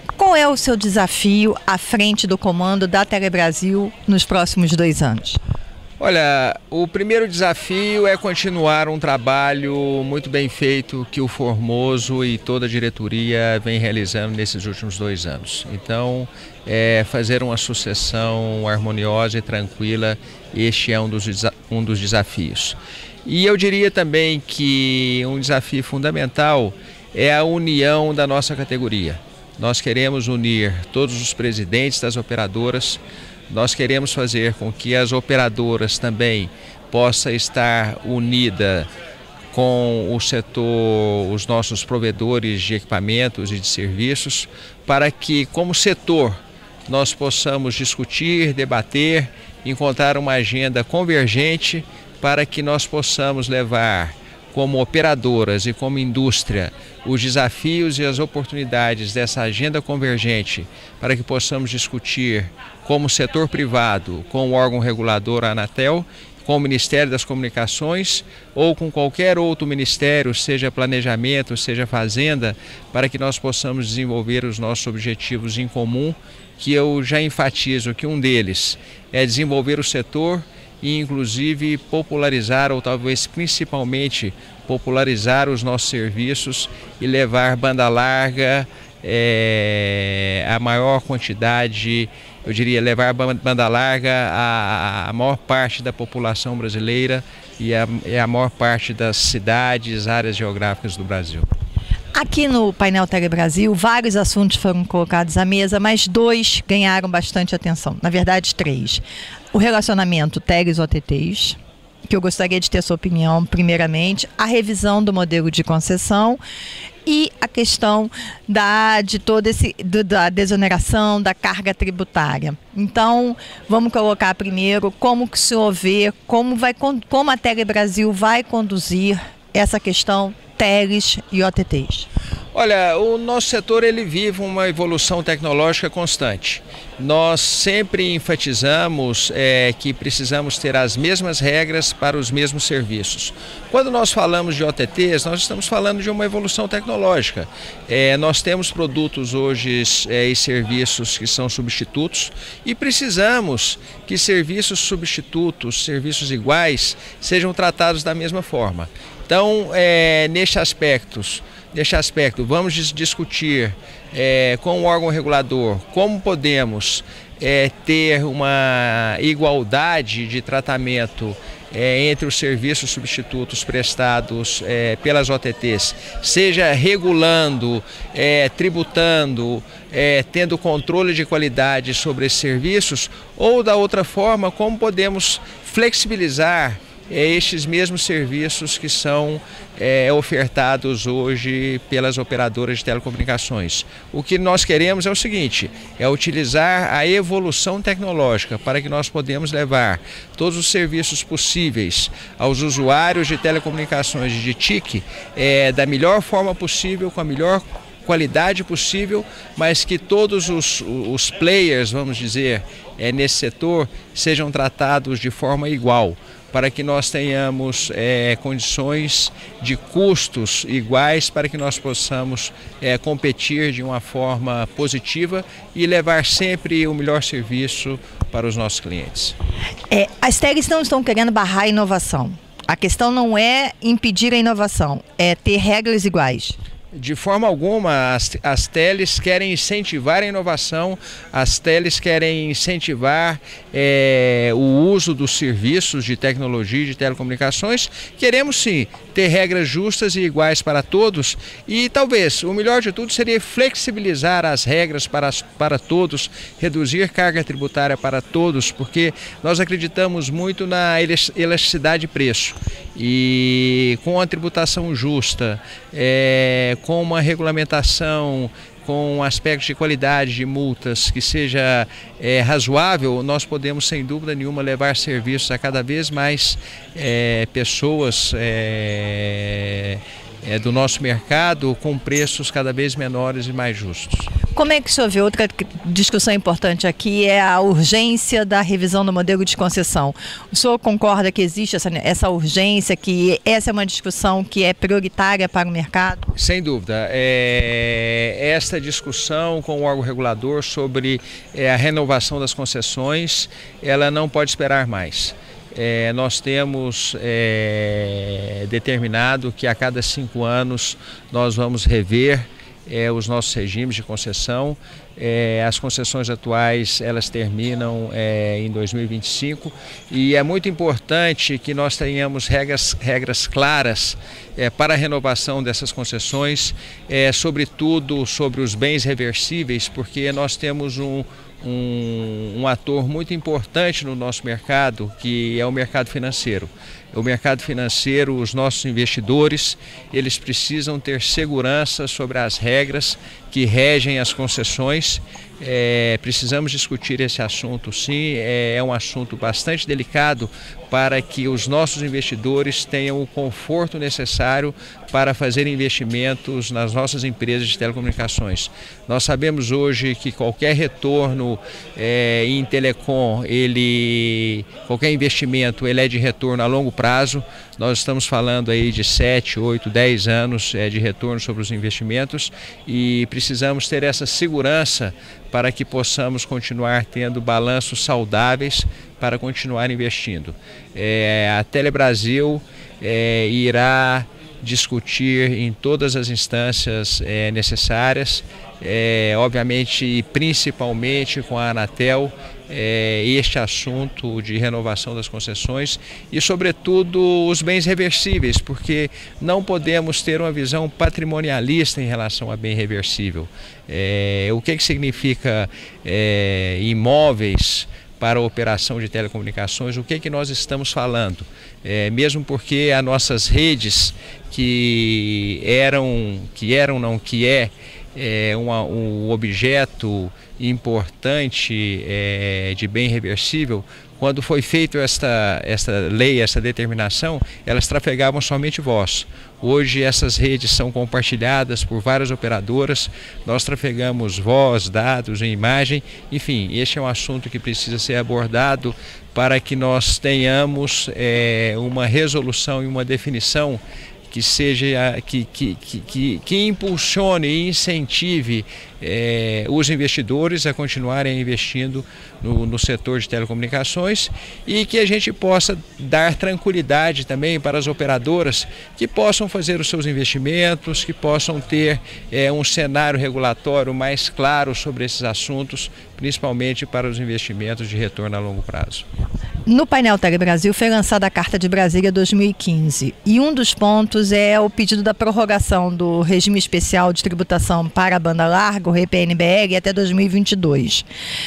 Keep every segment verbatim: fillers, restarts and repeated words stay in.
Qual é o seu desafio à frente do comando da Telebrasil nos próximos dois anos? Olha, o primeiro desafio é continuar um trabalho muito bem feito que o Formoso e toda a diretoria vem realizando nesses últimos dois anos. Então, é fazer uma sucessão harmoniosa e tranquila, este é um dos, um dos desafios. E eu diria também que um desafio fundamental é a união da nossa categoria. Nós queremos unir todos os presidentes das operadoras. Nós queremos fazer com que as operadoras também possam estar unidas com o setor, os nossos provedores de equipamentos e de serviços, para que, como setor, nós possamos discutir, debater, encontrar uma agenda convergente para que nós possamos levar, como operadoras e como indústria, os desafios e as oportunidades dessa agenda convergente para que possamos discutir como setor privado, com o órgão regulador, a Anatel, com o Ministério das Comunicações ou com qualquer outro ministério, seja planejamento, seja fazenda, para que nós possamos desenvolver os nossos objetivos em comum, que eu já enfatizo que um deles é desenvolver o setor e inclusive popularizar, ou talvez principalmente popularizar os nossos serviços e levar banda larga, é, a maior quantidade, eu diria levar banda larga a, a maior parte da população brasileira e a, e a maior parte das cidades, áreas geográficas do Brasil. Aqui no painel Telebrasil, vários assuntos foram colocados à mesa, mas dois ganharam bastante atenção. Na verdade, três. O relacionamento Teles-O T Ts, que eu gostaria de ter sua opinião, primeiramente. A revisão do modelo de concessão e a questão da, de toda esse, do, da desoneração da carga tributária. Então, vamos colocar primeiro como que o senhor vê, como, vai, como a Telebrasil vai conduzir essa questão Teles e O T Ts. Olha, o nosso setor ele vive uma evolução tecnológica constante. Nós sempre enfatizamos é, que precisamos ter as mesmas regras para os mesmos serviços. Quando nós falamos de O T Ts, nós estamos falando de uma evolução tecnológica. É, nós temos produtos hoje é, e serviços que são substitutos e precisamos que serviços substitutos, serviços iguais, sejam tratados da mesma forma. Então, é, neste aspectos, Neste aspecto, vamos discutir é, com o órgão regulador como podemos é, ter uma igualdade de tratamento é, entre os serviços substitutos prestados é, pelas O T Ts, seja regulando, é, tributando, é, tendo controle de qualidade sobre esses serviços, ou da outra forma, como podemos flexibilizar É estes mesmos serviços que são é, ofertados hoje pelas operadoras de telecomunicações. O que nós queremos é o seguinte, é utilizar a evolução tecnológica para que nós podemos levar todos os serviços possíveis aos usuários de telecomunicações de T I C é, da melhor forma possível, com a melhor qualidade possível, mas que todos os, os players, vamos dizer, é, nesse setor sejam tratados de forma igual, para que nós tenhamos é, condições de custos iguais para que nós possamos é, competir de uma forma positiva e levar sempre o melhor serviço para os nossos clientes. É, as teles não estão querendo barrar a inovação. A questão não é impedir a inovação, é ter regras iguais. De forma alguma, as, as teles querem incentivar a inovação, as teles querem incentivar é, o uso dos serviços de tecnologia e de telecomunicações. Queremos sim ter regras justas e iguais para todos e talvez o melhor de tudo seria flexibilizar as regras para, para todos, reduzir carga tributária para todos, porque nós acreditamos muito na elasticidade de preço e com a tributação justa, é, com uma regulamentação, com aspectos de qualidade de multas que seja é, razoável, nós podemos sem dúvida nenhuma levar serviços a cada vez mais é, pessoas é, é, do nosso mercado com preços cada vez menores e mais justos. Como é que o senhor vê? Outra discussão importante aqui é a urgência da revisão do modelo de concessão. O senhor concorda que existe essa, essa urgência, que essa é uma discussão que é prioritária para o mercado? Sem dúvida. É, esta discussão com o órgão regulador sobre é, a renovação das concessões, ela não pode esperar mais. É, nós temos é, determinado que a cada cinco anos nós vamos rever É, os nossos regimes de concessão. É, as concessões atuais elas terminam é, em dois mil e vinte e cinco e é muito importante que nós tenhamos regras, regras claras é, para a renovação dessas concessões, é, sobretudo sobre os bens reversíveis, porque nós temos um, um, um ator muito importante no nosso mercado, que é o mercado financeiro. O mercado financeiro, os nossos investidores, eles precisam ter segurança sobre as regras que regem as concessões. É, precisamos discutir esse assunto, sim, é, é um assunto bastante delicado para que os nossos investidores tenham o conforto necessário para fazer investimentos nas nossas empresas de telecomunicações. Nós sabemos hoje que qualquer retorno é, em telecom, ele, qualquer investimento, ele é de retorno a longo prazo. Nós estamos falando aí de sete, oito, dez anos é, de retorno sobre os investimentos e precisamos ter essa segurança para que possamos continuar tendo balanços saudáveis para continuar investindo. É, a Telebrasil é, irá discutir em todas as instâncias é, necessárias, é, obviamente e principalmente com a Anatel, é, este assunto de renovação das concessões e sobretudo os bens reversíveis, porque não podemos ter uma visão patrimonialista em relação a bem reversível. É, o que, que significa é, imóveis para a operação de telecomunicações? O que, que nós estamos falando? É, mesmo porque as nossas redes que eram, que eram não, que é, é uma, um objeto importante é, de bem reversível, quando foi feita esta, esta lei, essa determinação, elas trafegavam somente voz. Hoje essas redes são compartilhadas por várias operadoras, nós trafegamos voz, dados, imagem, enfim, este é um assunto que precisa ser abordado para que nós tenhamos é, uma resolução e uma definição que seja que, que, que, que impulsione e incentive é, os investidores a continuarem investindo no, no setor de telecomunicações e que a gente possa dar tranquilidade também para as operadoras que possam fazer os seus investimentos, que possam ter é, um cenário regulatório mais claro sobre esses assuntos, principalmente para os investimentos de retorno a longo prazo. No painel Telebrasil foi lançada a Carta de Brasília dois mil e quinze e um dos pontos é o pedido da prorrogação do regime especial de tributação para a banda larga, o R P N B L, até dois mil e vinte e dois.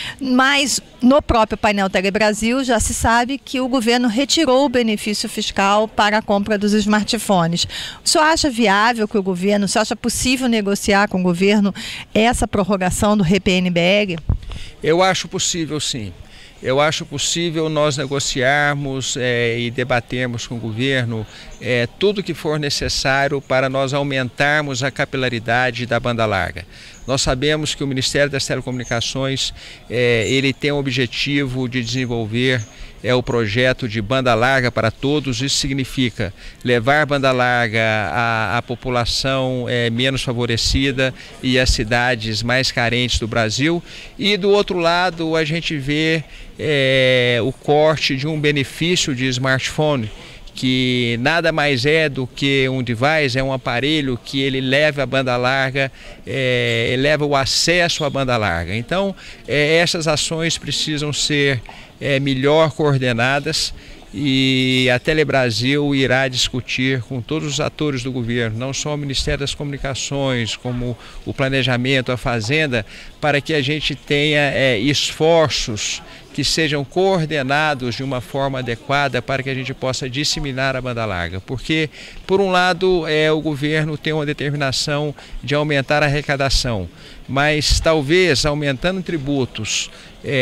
Mas no próprio painel Telebrasil já se sabe que o governo retirou o benefício fiscal para a compra dos smartphones. O senhor acha viável que o governo, o senhor acha possível negociar com o governo essa prorrogação do R P N B L? Eu acho possível, sim. Eu acho possível nós negociarmos é, e debatermos com o governo é, tudo que for necessário para nós aumentarmos a capilaridade da banda larga. Nós sabemos que o Ministério das Telecomunicações é, ele tem o objetivo de desenvolver é, o projeto de banda larga para todos. Isso significa levar banda larga à, à população é, menos favorecida e às cidades mais carentes do Brasil. E do outro lado a gente vê é, o corte de um benefício de smartphone, que nada mais é do que um device, é um aparelho que ele leva a banda larga, é, leva o acesso à banda larga. Então, é, essas ações precisam ser é, melhor coordenadas e a Telebrasil irá discutir com todos os atores do governo, não só o Ministério das Comunicações, como o Planejamento, a Fazenda, para que a gente tenha é, esforços que sejam coordenados de uma forma adequada para que a gente possa disseminar a banda larga. Porque, por um lado, é, o governo tem uma determinação de aumentar a arrecadação, mas talvez aumentando tributos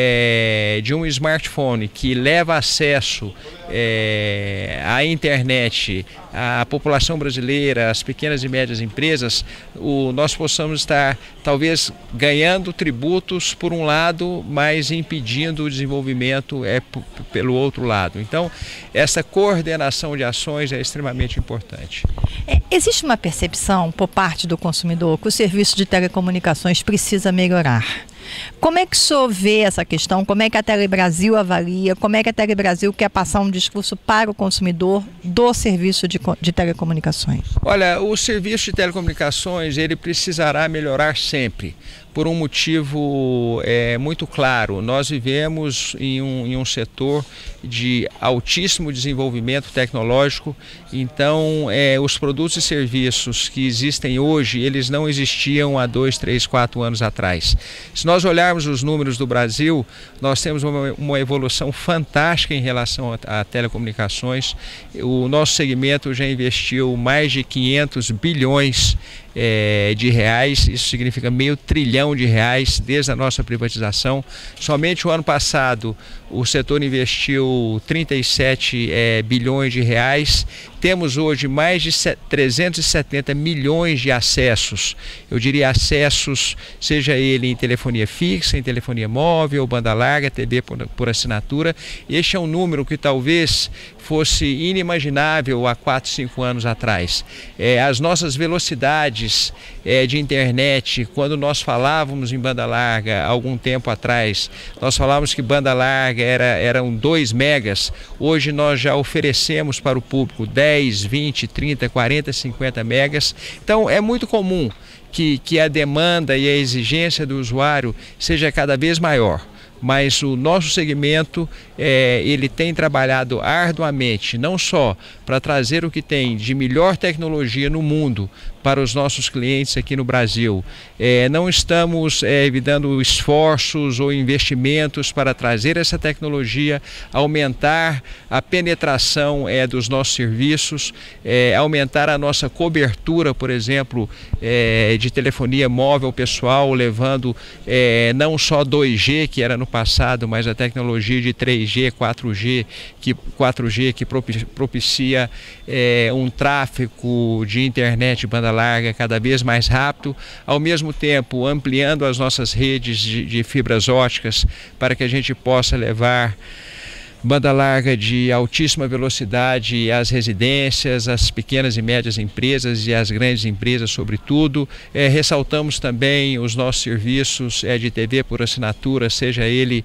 é, de um smartphone que leva acesso é, à internet a população brasileira, as pequenas e médias empresas, o, nós possamos estar talvez ganhando tributos por um lado, mas impedindo o desenvolvimento é, pelo outro lado. Então, essa coordenação de ações é extremamente importante. É, existe uma percepção por parte do consumidor que o serviço de telecomunicações precisa melhorar. Como é que o senhor vê essa questão? Como é que a Telebrasil avalia? Como é que a Telebrasil quer passar um discurso para o consumidor do serviço de, de telecomunicações? Olha, o serviço de telecomunicações ele precisará melhorar sempre, por um motivo é, muito claro. Nós vivemos em um, em um setor de altíssimo desenvolvimento tecnológico, então é, os produtos e serviços que existem hoje, eles não existiam há dois, três, quatro anos atrás. Se nós olharmos os números do Brasil, nós temos uma, uma evolução fantástica em relação a, a telecomunicações. O nosso segmento já investiu mais de quinhentos bilhões É, de reais, isso significa meio trilhão de reais desde a nossa privatização. Somente o ano passado o setor investiu trinta e sete é, bilhões de reais. Temos hoje mais de trezentos e setenta milhões de acessos, eu diria acessos, seja ele em telefonia fixa, em telefonia móvel, banda larga, T V por, por assinatura. Este é um número que talvez fosse inimaginável há quatro, cinco anos atrás. É, as nossas velocidades é, de internet, quando nós falávamos em banda larga, algum tempo atrás, nós falávamos que banda larga era, eram dois megas, hoje nós já oferecemos para o público dez, vinte, trinta, quarenta, cinquenta megas. Então é muito comum que, que a demanda e a exigência do usuário seja cada vez maior. Mas o nosso segmento é, ele tem trabalhado arduamente, não só para trazer o que tem de melhor tecnologia no mundo para os nossos clientes aqui no Brasil. É, não estamos é, evitando esforços ou investimentos para trazer essa tecnologia, aumentar a penetração é, dos nossos serviços, é, aumentar a nossa cobertura, por exemplo, é, de telefonia móvel pessoal, levando é, não só dois G, que era no passado, mas a tecnologia de três G, quatro G, que, quatro G que propicia é, um tráfego de internet banda larga cada vez mais rápido, ao mesmo tempo ampliando as nossas redes de, de fibras óticas para que a gente possa levar banda larga de altíssima velocidade às residências, às pequenas e médias empresas e às grandes empresas, sobretudo. É, ressaltamos também os nossos serviços é, de T V por assinatura, seja ele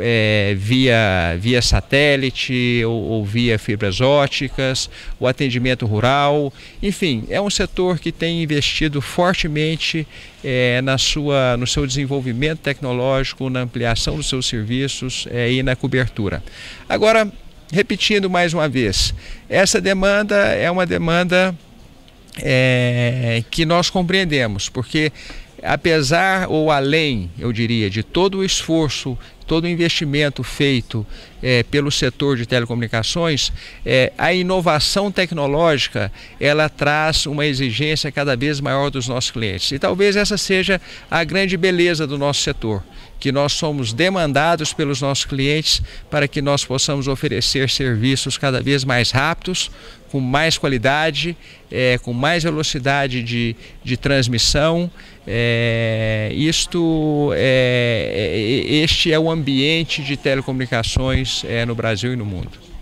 é, via, via satélite ou, ou via fibras óticas, o atendimento rural. Enfim, é um setor que tem investido fortemente é, na sua, no seu desenvolvimento tecnológico, na ampliação dos seus serviços é, e na cobertura. Agora, repetindo mais uma vez, essa demanda é uma demanda é, que nós compreendemos, porque apesar ou além, eu diria, de todo o esforço, todo o investimento feito é, pelo setor de telecomunicações, é, a inovação tecnológica, ela traz uma exigência cada vez maior dos nossos clientes. E talvez essa seja a grande beleza do nosso setor, que nós somos demandados pelos nossos clientes para que nós possamos oferecer serviços cada vez mais rápidos, com mais qualidade, é, com mais velocidade de, de transmissão. É, isto, é, este é o ambiente de telecomunicações é, no Brasil e no mundo.